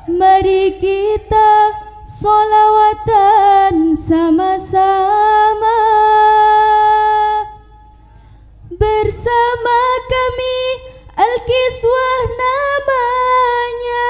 Mari kita sholawatan sama-sama. Bersama kami Al-Kiswah namanya,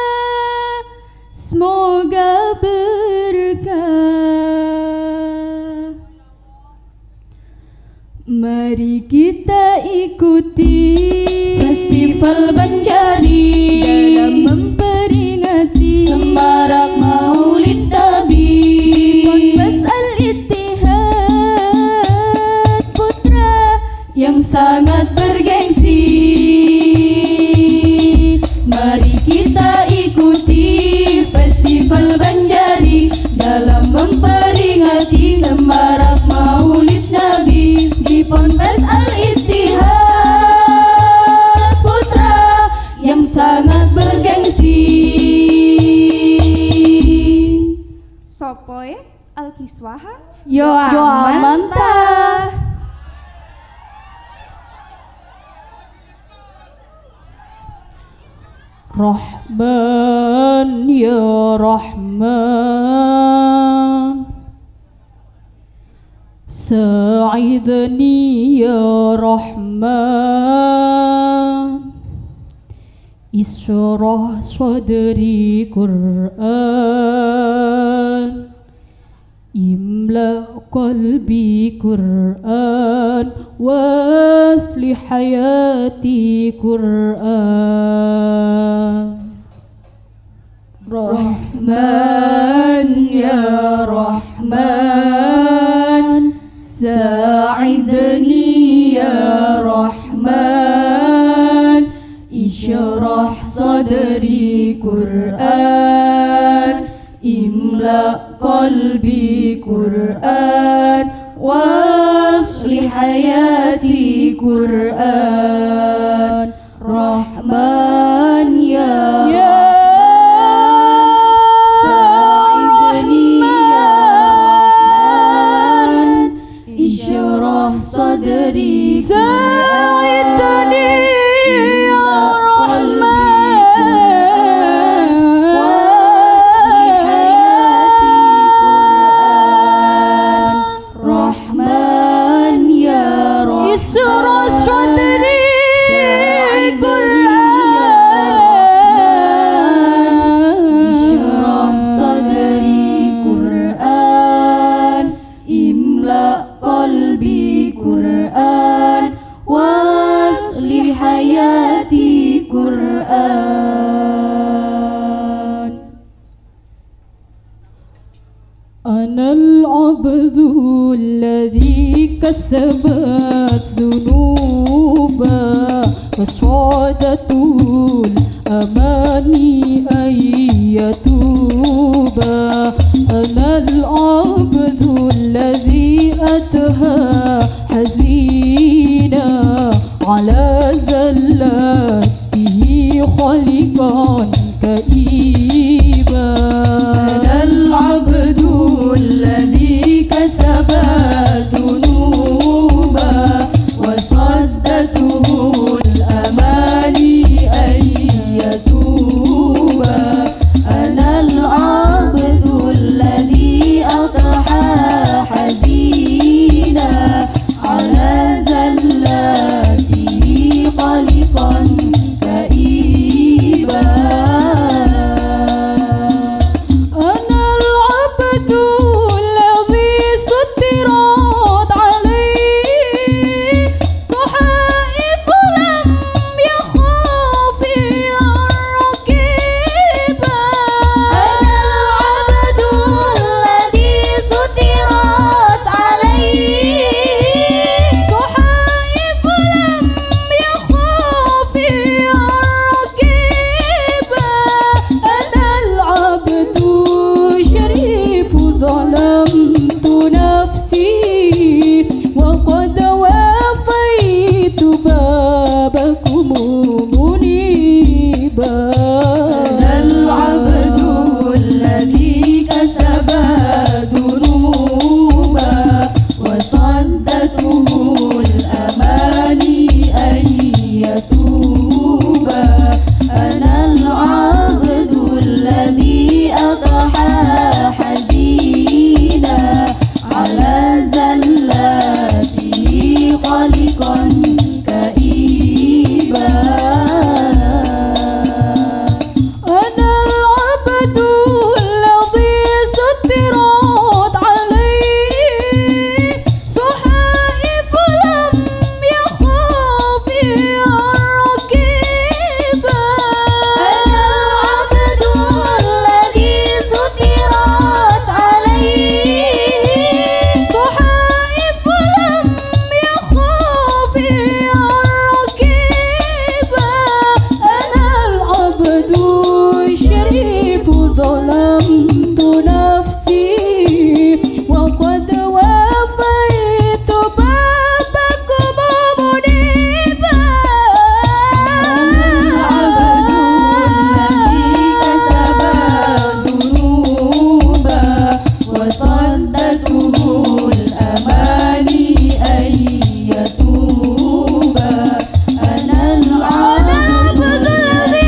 semoga berkah. Mari kita ikuti Festival Banjari dalam memperingati Semarak Maulid Nabi. Ponpes Al-Ittihad putra yang sangat bergengsi. Mari kita ikuti Festival Banjari dalam memperingati Semarak Maulid Nabi di Ponpes Al-Ittihad putra yang sangat bergengsi. Sopoe Al-Kiswaha Yo amanta. Rahman ya Rahman, Sa'idni ya Rahman, Isyrah sadri Qur'an, Imla qalbi Qur'an, Wasli hayati Qur'an. Rahman ya Rahman, Sa'idni ya Rahman, Isyrah sadri Qur'an, Imla qalbi Qur'an, Wasli hayati Qur'an. Rahman ya Sa'idni ya Rahman, Isyrah sadri Qur'an, أنا العبد الذي كسبت ذنوبا وصعدته الأماني أن يتوبا. أنا العبد الذي أتهى حزينا على زلاته خالقا كئيبا. أنا العبد الذي كسب ذنوبا وصدته الأماني أن يتوبا. أنا العبد الذي أضحى حزينا على زلاته خالقا كئيبا. أنا العبد الذي سترت عليه صحائف لم يخاف الركيبا. أنا العبد الذي سترت عليه صحائف لم يخاف الركيبا. أنا العبد الشريف ظلمت نفسي وقد وافيت بابكم منيبا. أنا العبد الذي كسب ذنوبا وصدته الأماني أن يتوبا. أنا العبد الذي أضحى حزينا على زلاته قلقا كئيبا. أنا العبد الذي سترت عليه صحائف لم يخاف الركيبا. أنا العبد الذي سترت عليه صحائف لم يخاف الركيبا. أنا العبد الشريف ظلمت نفسي وقد وافيت بابكم منيبا. العبد الذي كسب ذنوبا وصدته الأماني أن يتوبا. أنا العبد الذي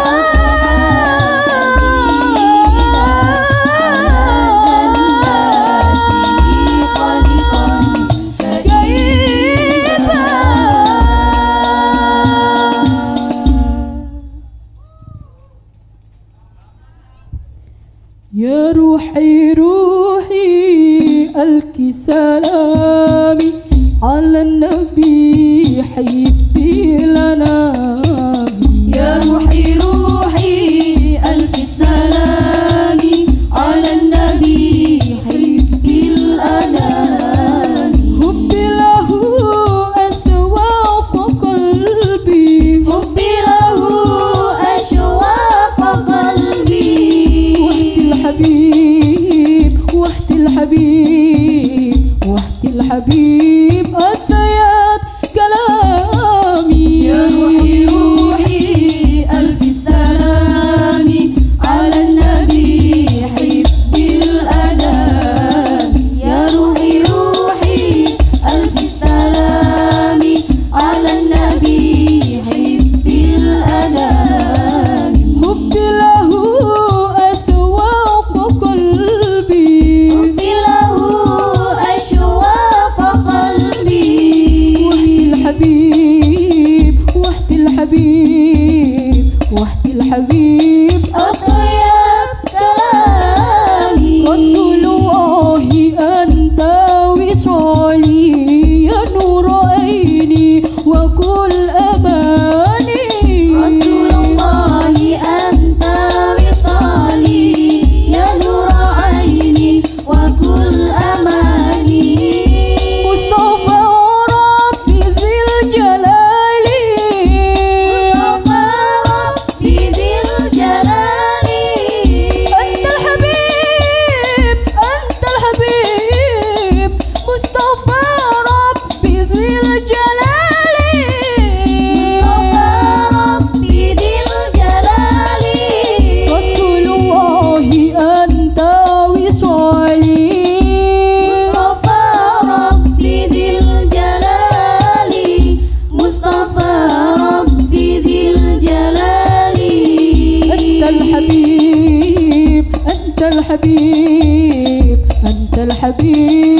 يا روحي روحي ألقي سلامي على النبي حبي لنا. يا روحي روحي ألف السلام على النبي حب الأنام. حبي له أسواق قلبي حبي له أشواق قلبي. وحدي الحبيب أتيت كلامي. يا روحي روحي ألف السلام على النبي حب الأنام. يا روحي روحي ألف السلام على النبي حب الأنام. حبي له أسواق قلبي حبي له أشواق قلبي. وحدي الحبيب أطيب كلامي. رسول الله أنت وصالي يا نور عيني وكل أماني. رسول الله أنت وصالي يا نور عيني وكل أماني. مصطفى ربي ذي الجلال مصطفى ربي ذي الجلال. أنت الحبيب مصطفى ربي ذي الجلال. مصطفى ربي ذي الجلال. رسول الله أنت وصالي. مصطفى ربي ذي الجلال. مصطفى ربي ذي الجلال. أنت الحبيب